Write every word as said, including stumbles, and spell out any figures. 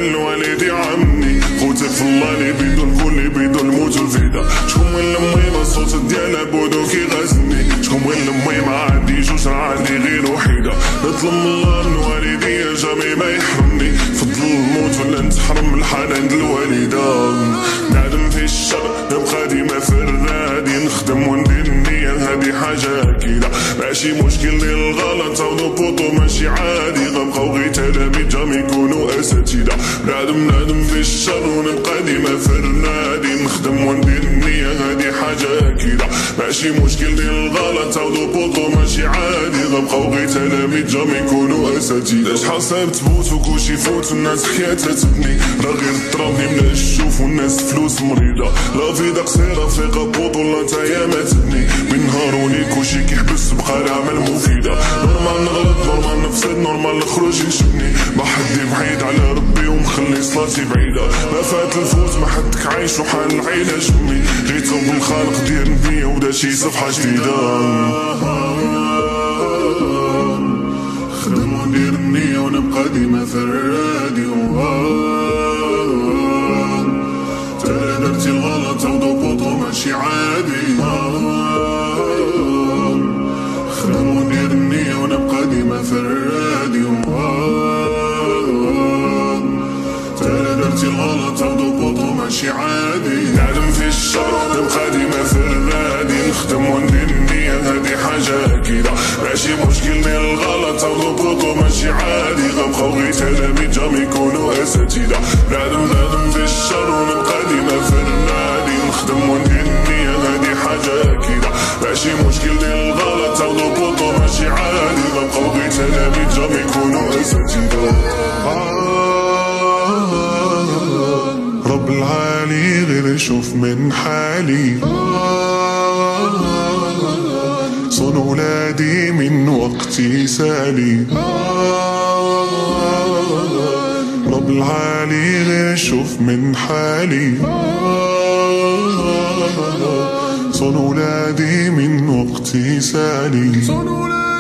الوالد يعمني، خوتك في الله اللي بيدو الكل اللي بيدو الموت والفدا. شكون وين المهم الصوت ديالها بودو كيغازلني، شكون وين المهم عندي جوج راه عندي غير وحيدة. نطلب من الله من والديا جامي ما يحرمني، فضل الموت ولا نتحرم الحنان د الوالدة. نعدم في الشر نبقى ديما فرادي، نخدم وندير النية هادي حاجة أكيدة، ماشي مشكل ديال الغلط عاودو بوطو ماشي عادي، غنبقاو غير تلاميذ جام يكونوا أساتذة. نعدم نعدم في الشر ونبقى ديما فرادي، نخدم وندير النية هادي حاجة أكيدة، ماشي مشكل ديال الغلط عاودو بوطو ماشي عادي، غنبقاو غير تلاميذ جام يكونوا أساتذة. شحال صعيب تفوت وكلشي يفوت والناس حياتها تبني، راه غير الضربني من الشوف والناس فلوس مريضة. لا فيدا قصيرة فيقا بوط ولا نتايا ما تبني، بين نهار وليل كلشي كيحبس بقى العمل مفيدة. نورمال نغلط نورمال نفسد نورمال نخرج يشبني، ما حدي بعيد على ربي ومخلي صلاتي بعيدة. ما فات الفوت ما حدك عايش وحال العيلة جمي، غير توب الخالق دير نبنية ودا شي صفحة جديدة. خدم وندير النية ونبقى ديما فرادي، ترى درتي الغلط عاودو بوطو ماشي عادي. خدم وندير النية ونبقى ديما فرادي، ترى درتي الغلط عاودو بوطو ماشي عادي. نعلم في الشر نبقى ديما فرادي، نخدم وندير النية هادي حاجة أكيدة، ماشي مشكل ديال الغلط عاودو بوطو ماشي عادي، غنبقاو غير تلاميذ جام يكونوا أساتذة. نعلم نعلم في الشر ونبقى ديما فرادي، نخدم وندير النية هادي حاجة أكيدة، ماشي مشكل ديال الغلط عاودو بوطو ماشي عادي، غنبقاو غير تلاميذ جام يكونوا أساتذة. رب العالي غير يشوف من حالي، صون ولادي من وقتي سالي. رب العالي غير يشوف من حالي، صون ولادي من وقتي سالي.